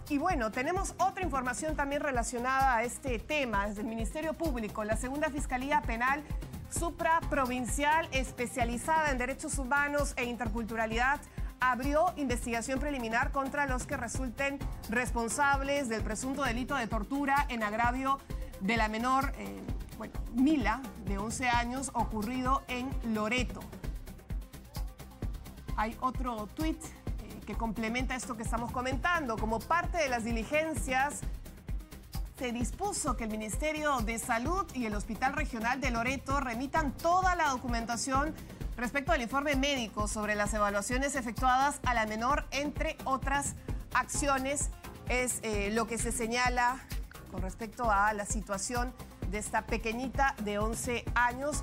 Y bueno, tenemos otra información también relacionada a este tema. Desde el Ministerio Público, la Segunda Fiscalía Penal Supraprovincial especializada en derechos humanos e interculturalidad abrió investigación preliminar contra los que resulten responsables del presunto delito de tortura en agravio de la menor Mila, de 11 años, ocurrido en Loreto. Hay otro tuit que complementa esto que estamos comentando. Como parte de las diligencias, se dispuso que el Ministerio de Salud y el Hospital Regional de Loreto remitan toda la documentación respecto al informe médico sobre las evaluaciones efectuadas a la menor, entre otras acciones. Es lo que se señala con respecto a la situación de esta pequeñita de 11 años.